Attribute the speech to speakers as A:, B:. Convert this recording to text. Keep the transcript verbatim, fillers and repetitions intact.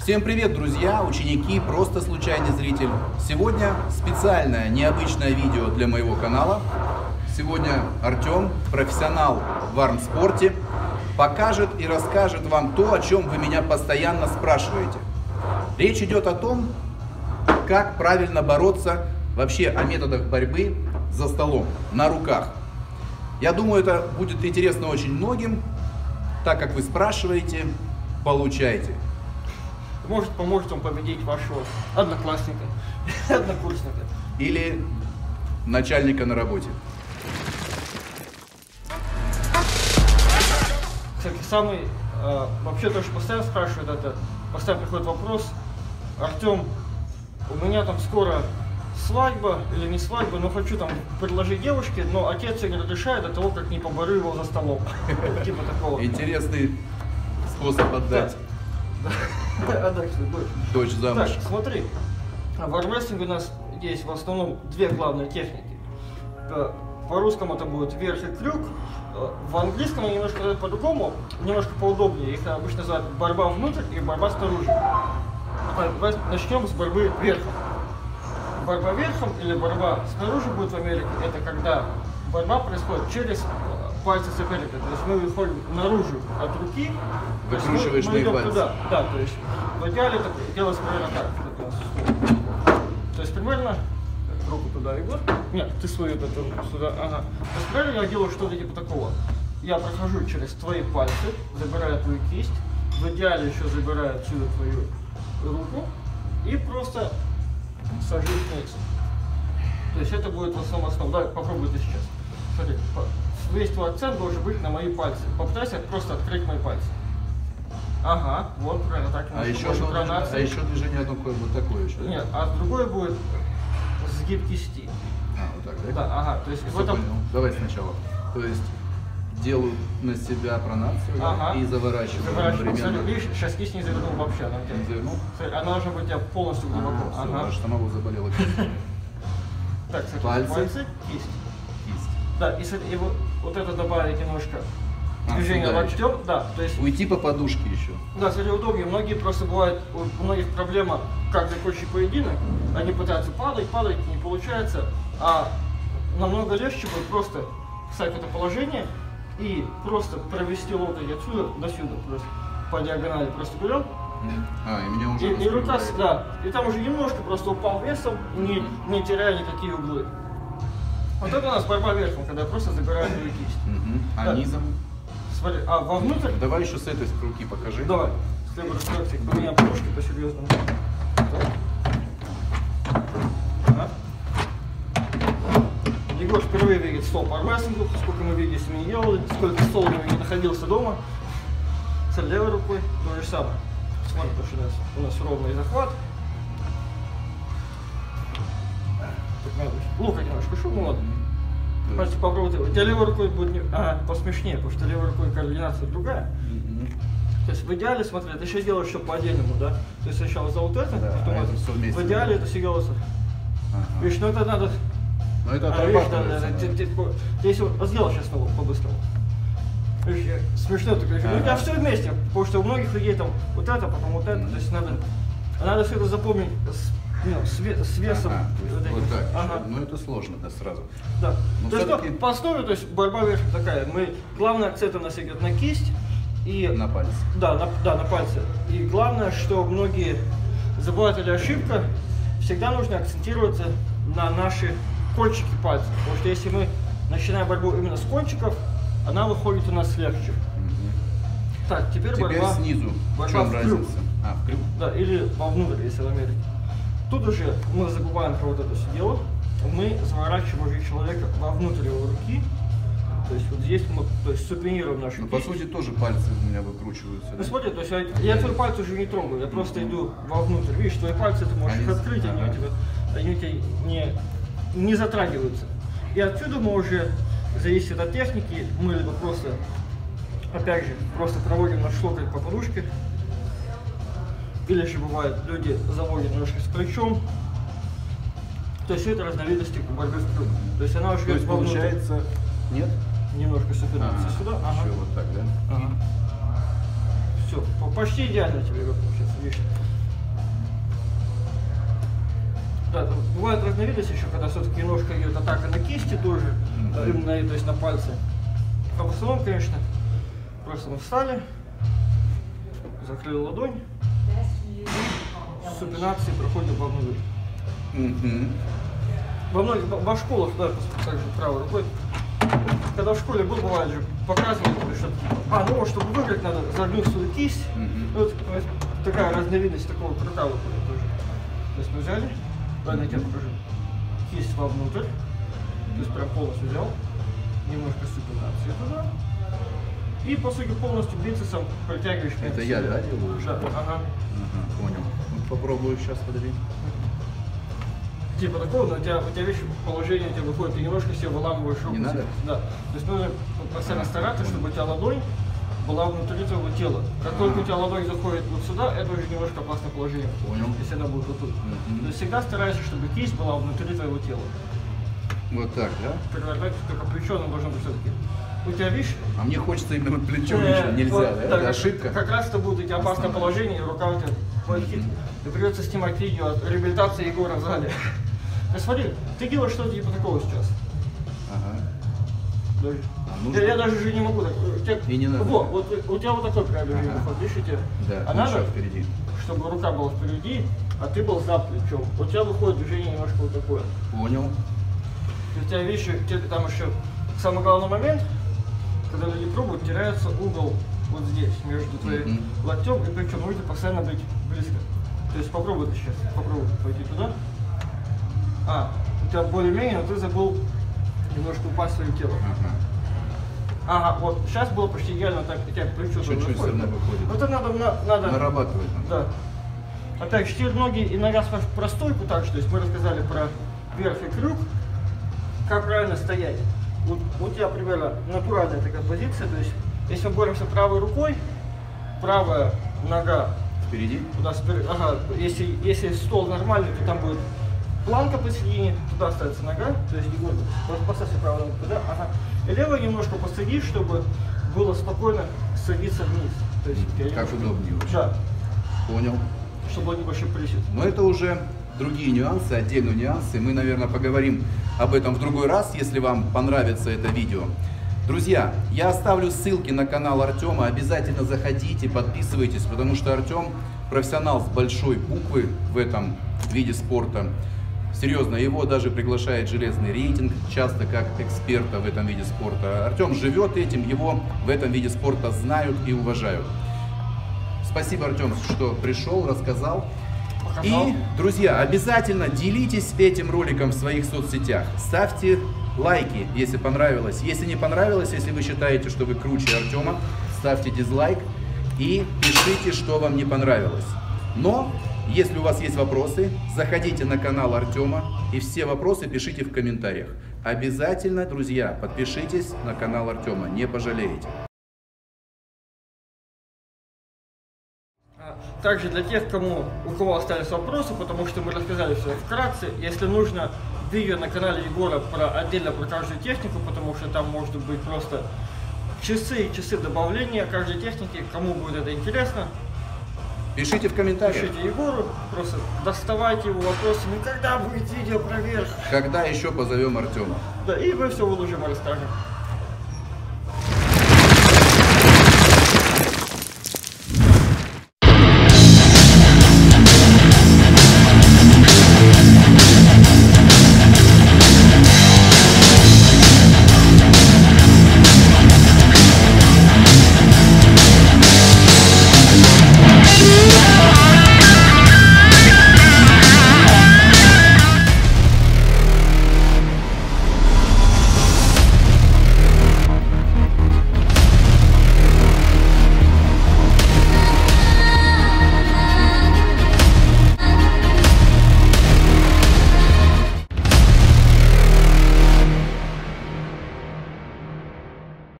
A: Всем привет, друзья, ученики, просто случайный зритель. Сегодня специальное, необычное видео для моего канала. Сегодня Артем, профессионал в армспорте, покажет и расскажет вам то, о чем вы меня постоянно спрашиваете. Речь идет о том, как правильно бороться, вообще о методах борьбы за столом, на руках. Я думаю, это будет интересно очень многим, так как вы спрашиваете, получайте.
B: Может, поможет вам победить вашего одноклассника, однокурсника.
A: Или начальника на работе.
B: Кстати, самый, э, вообще то, что постоянно спрашивают, это, постоянно приходит вопрос: Артем, у меня там скоро свадьба или не свадьба, но хочу там предложить девушке, но отец не разрешает до того, как не поборю его за столом. Типа такого.
A: Интересный способ отдать.
B: Отдать свою дочь.
A: Дочь замуж.
B: Так, смотри, в армрестлинге у нас есть в основном две главные техники. По-русскому это будет верх и крюк. В английском они немножко по-другому, немножко поудобнее. Их обычно называют борьба внутрь и борьба снаружи. Начнем с борьбы верхом. Борьба верхом или борьба снаружи будет в Америке, это когда борьба происходит через пальцы соперника. То есть мы выходим наружу от руки,
A: выкручиваешь
B: мы, мы идем
A: пальцы.
B: туда. Да, то есть в идеале это делается примерно так. То есть примерно руку туда и вот. Нет, ты свою эту руку сюда. Ага. То есть примерно я делаю что-то типа такого. Я прохожу через твои пальцы, забираю твою кисть, в идеале еще забираю отсюда твою руку и просто сажусь вниз. То есть это будет в основном основа. Давай попробуй ты сейчас. Смотри, весь твой акцент должен быть на мои пальцы. Попытайся просто открыть мои пальцы. Ага, вот правильно, так.
A: А еще, одно, а еще движение одно вот такое еще.
B: Нет, а другое будет сгиб кисти.
A: А, вот так, да?
B: Да, ага, то есть
A: Все
B: в этом...
A: понял. Давай сначала. То есть делаю на себя пронацию,
B: ага.
A: И заворачиваю.
B: Заворачиваю. Смотри, видишь, сейчас кисть не завернул вообще. Она,
A: не завернул?
B: Она должна быть у тебя полностью глубоко.
A: А,
B: ага.
A: все, аж самого заболела.
B: Так, кстати,
A: пальцы,
B: пальцы, кисть.
A: Кисть.
B: Да, и, и вот, вот это добавить немножко
A: а,
B: движение локтем, да, то есть...
A: Уйти по подушке еще.
B: Да, кстати, удобнее. Многие просто бывают, у многих проблема, как закончить поединок, они пытаются падать, падать, не получается, а намного легче будет просто встать в это положение и просто провести локоть отсюда до сюда, просто по диагонали просто берем.
A: А, и меня уже
B: и, и рука, да, и там уже немножко просто упал весом, не, не теряя никакие углы. Вот это у нас борьба верхом, когда я просто забираю твою кисть.
A: Угу. А да. Низом?
B: Смотри, а вовнутрь?
A: Давай еще с этой руки покажи.
B: Давай. С левой руки поменяем подушки по-серьезному. Ага. Егор впервые видит стол по армрестлингу, сколько мы видели, мы не делали, сколько стол у него не находился дома. С левой рукой то же самое. Смотри, потому что у нас, у нас ровный захват. Тут надо локоть немножко шуму надо. Можете попробовать. У тебя левой рукой будет не... ага, посмешнее, потому что левой рукой координация другая. Mm-hmm. То есть в идеале, смотри, ты еще делаешь все по отдельному, да? То есть сначала за вот это,
A: да,
B: потом
A: а
B: это.
A: это все вместе.
B: В идеале это все делается. Ага. Видишь, ну это надо.
A: Но это
B: а, видишь, да, да, да. Ты, ты, ты, ты если вот сделал сейчас снова по-быстрому. Видишь, я... смешно ты говоришь. Ага. Ну у тебя все вместе, потому что у многих людей там вот это, потом вот это. Mm-hmm. То есть надо. Надо все это запомнить с, ну, с, с весом.
A: Ага, вот, вот так.
B: Ага.
A: Ну это сложно, да, сразу.
B: Да.
A: Но
B: то есть, ну, по основе, то есть борьба верхом такая. Мы главный акцент у нас идет на кисть и
A: на пальцы.
B: Да, на, да, на пальцы. И главное, что многие забывают, или ошибка, всегда нужно акцентироваться на наши кончики пальцев. Потому что если мы начинаем борьбу именно с кончиков, она выходит у нас легче. Угу. Так, теперь, теперь борьба
A: снизу.
B: Борьба
A: в чем
B: в
A: разница?
B: крюк.
A: А, в крюк?
B: Да, или вовнутрь, если в Америке. Тут уже мы забываем про вот это все дело. Мы заворачиваем уже человека вовнутрь его руки. То есть вот здесь мы то есть, супинируем нашу кисть.
A: По сути тоже пальцы у меня выкручиваются.
B: Ну
A: да?
B: смотри, то есть я, я твои пальцы уже не трогаю, я просто иду вовнутрь. Видишь, твои пальцы ты можешь их открыть, ага. они, у тебя, они у тебя не, не затрагиваются. И отсюда мы уже, зависит от техники, мы либо просто, опять же, просто проводим наш локоть по подушке. Или же бывает, люди заводят немножко с плечом. То есть это разновидности борьбы в круг. То есть она уже
A: То есть получается, нет?
B: Немножко супинаться ага. сюда. Ага.
A: Еще вот так, да?
B: Ага. Все, почти идеально тебе получается, видишь. Да, бывает разновидность еще, когда все-таки немножко идет атака на кисти тоже, mm-hmm. именно, то есть на пальцы. А в основном, конечно, просто мы встали, закрыли ладонь, с супинацией проходим вовнутрь.
A: Mm-hmm.
B: Во многих, во школах, да, также правой рукой. Когда в школе был, бывает же, показывали, что а, ну, чтобы выиграть, надо загнуть свою кисть. Mm-hmm. Вот, вот такая разновидность такого крута выходит тоже. То есть мы взяли, давай я тебе покажу, кисть вовнутрь, то есть прям полностью взял, немножко супинации туда. И, по сути, полностью бицепсом протягиваешь.
A: Это я, да, делаю?
B: Да, ага.
A: Ага, понял. Ну, попробую сейчас, подожди.
B: Типа такого, но у тебя, у тебя видишь, положение у тебя выходит, ты немножко себе выламываешь руку.
A: Не надо?
B: Да. То есть нужно постоянно стараться, чтобы у тебя ладонь была внутри твоего тела. Как только у тебя ладонь заходит вот сюда, это уже немножко опасное положение.
A: Понял.
B: Если она будет вот тут.
A: Mm-hmm.
B: То есть всегда старайся, чтобы кисть была внутри твоего тела.
A: Вот так, да?
B: Только, только плечо оно должно быть все-таки. У тебя, видишь?
A: А мне хочется именно плечом
B: э,
A: еще. Нельзя,
B: вот,
A: да?
B: да?
A: Это
B: как,
A: ошибка?
B: Как раз это будет у тебя опасное положение, и рука у тебя будет хит. И придется снимать видео от реабилитации Егора в зале. Ты смотри, ты делаешь что-то типа такого сейчас.
A: Ага.
B: Даже.
A: А
B: я, я даже уже не могу так. У тебя,
A: и не надо.
B: Вот, вот у тебя вот такой правильный ага. выход, видишь, у тебя.
A: Да,
B: а надо,
A: впереди.
B: чтобы рука была впереди, а ты был за плечом. У тебя выходит движение немножко вот такое.
A: Понял.
B: У тебя, видишь, у тебя там еще самый главный момент, когда люди пробуют, теряется угол вот здесь, между твоим mm-hmm. локтем и плечом. Нужно постоянно быть близко. То есть попробуй ты сейчас, попробуй пойти туда. А, у тебя более-менее, но ты забыл немножко упасть в свое тело.
A: Ага.
B: Ага, вот сейчас было почти идеально, так у тебя плечо
A: чуть-чуть все равно выходит.
B: Вот это надо, на, надо
A: нарабатывать.
B: Да. Опять же, четыре ноги и нога про стойку также, то есть мы рассказали про верх и крюк, как правильно стоять. Вот, у тебя примерно натуральная такая позиция, то есть если мы боремся правой рукой, правая нога
A: впереди.
B: Туда, ага, если, если стол нормальный, то там будет планка посередине, туда ставится нога, то есть Егор, поставь правую ногу туда, ага. И левую немножко посадишь, чтобы было спокойно садиться вниз. То есть,
A: как удобнее.
B: Да.
A: Понял.
B: Чтобы он небольшой присед.
A: Но это уже другие нюансы, отдельные нюансы. Мы, наверное, поговорим об этом в другой раз, если вам понравится это видео. Друзья, я оставлю ссылки на канал Артема. Обязательно заходите, подписывайтесь, потому что Артем профессионал с большой буквы в этом виде спорта. Серьезно, его даже приглашает железный рейтинг, часто как эксперта в этом виде спорта. Артем живет этим, его в этом виде спорта знают и уважают. Спасибо, Артем, что пришел, рассказал. Показал. И, друзья, обязательно делитесь этим роликом в своих соцсетях. Ставьте лайки, если понравилось. Если не понравилось, если вы считаете, что вы круче Артема, ставьте дизлайк и пишите, что вам не понравилось. Но, если у вас есть вопросы, заходите на канал Артема и все вопросы пишите в комментариях. Обязательно, друзья, подпишитесь на канал Артема, не пожалеете.
B: Также для тех, кому, у кого остались вопросы, потому что мы рассказали все вкратце, если нужно видео на канале Егора про, отдельно про каждую технику, потому что там может быть просто часы и часы добавления каждой техники, кому будет это интересно.
A: Пишите в комментариях.
B: Пишите Егору, просто доставайте его вопросами, когда будет видео про верх.
A: Когда еще позовем Артема.
B: Да, и мы все выложим и расскажем.